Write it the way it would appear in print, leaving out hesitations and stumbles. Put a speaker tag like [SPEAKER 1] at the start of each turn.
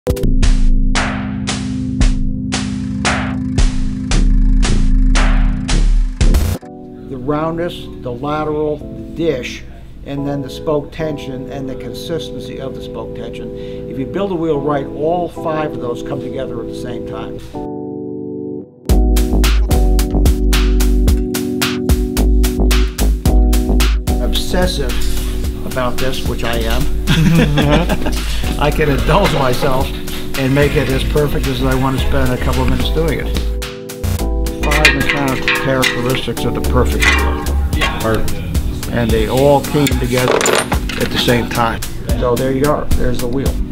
[SPEAKER 1] The roundness, the lateral, the dish, and then the spoke tension and the consistency of the spoke tension. If you build a wheel right, all 5 of those come together at the same time. Obsessive about this, which I am. I can indulge myself and make it as perfect as I want to spend a couple of minutes doing it. 5 mechanical characteristics of the perfect wheel. And they all came together at the same time. So there you are, there's the wheel.